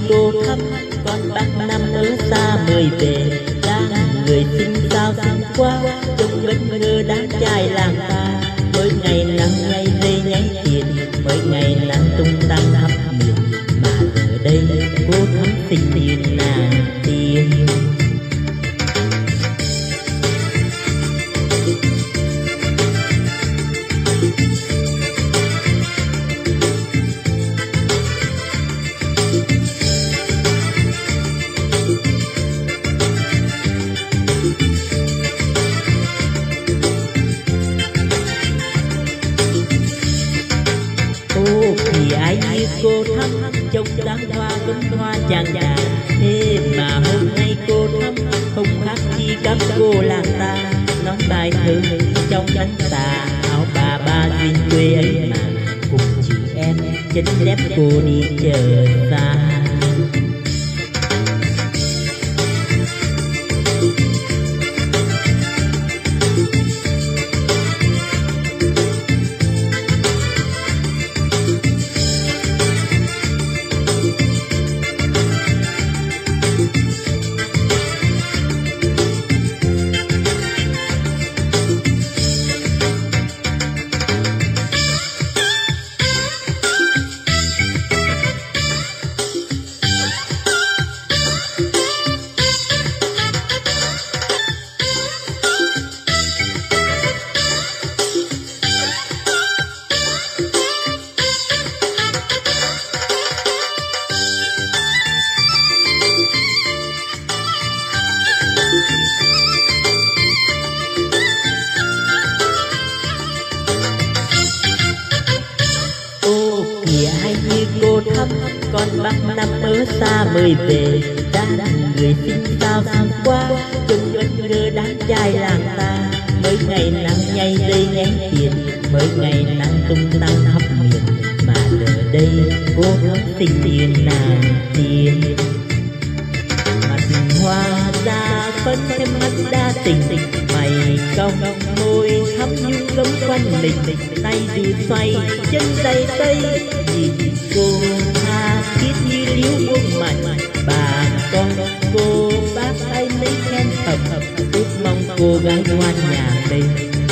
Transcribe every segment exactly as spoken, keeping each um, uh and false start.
cô thăm, con bác năm ở xa mời về. Đang người sinh sao xinh quá, trông bất ngờ đáng trai làng ta. Mỗi ngày nắng ngày dây nháy tiền, mỗi ngày nắng tung tăng thắp miền. Mà giờ đây cô thắm tình duyên nàng tiên. Thì ai như cô thắm, trông dáng hoa vấn hoa chàng đà. Thế mà hôm nay cô thắm không khác chi các cô làng ta. Nói bài thơ trong cánh tà, áo bà ba duyên quê ấy mà. Cùng chị em chân dép cô đi chờ xa. Ai như cô thắm, con bác năm ở xa mời về. Đang người sinh sao xinh quá, trông bất ngờ đáng trai làng ta. Mỗi ngày nắng nhay dây nháy tiền, mỗi ngày nắng tung tăng khắp miền. Mà giờ đây cô thắm tình duyên nàng tiên. Mặt hoa da phấn thêm mắt đa tình, mày cong môi thắm nhung gấm quanh mình. Tay dù xoay chân đầy tây, nhìn cô tha thiết như liễu buông mạnh. Bà con cô bác ai lấy khen thầm, ước mong cô gái ngoan nhà đây.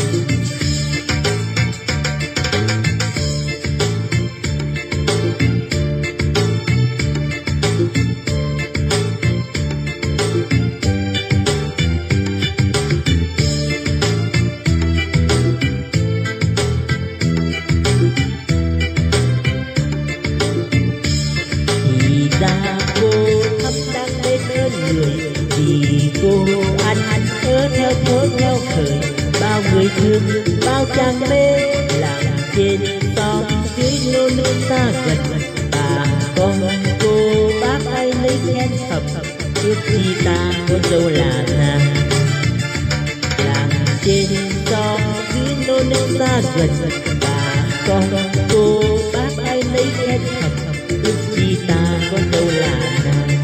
Ra cô thắm đang bên ơn người, vì cô ăn ăn thơ theo thơ theo thời. Bao người thương, bao chàng mê, làng trên to dưới nô nô xa gần. Bà con cô bác ai lấy khen thầm, ước chi ta có dâu là nàng. Làng trên to dưới nô nô xa gần, bà con cô bác ai lấy khen thầm, ước chi ta có dâu là nàng.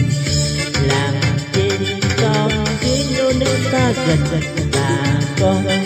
Làng trên to dưới nô nước xa gần, bà con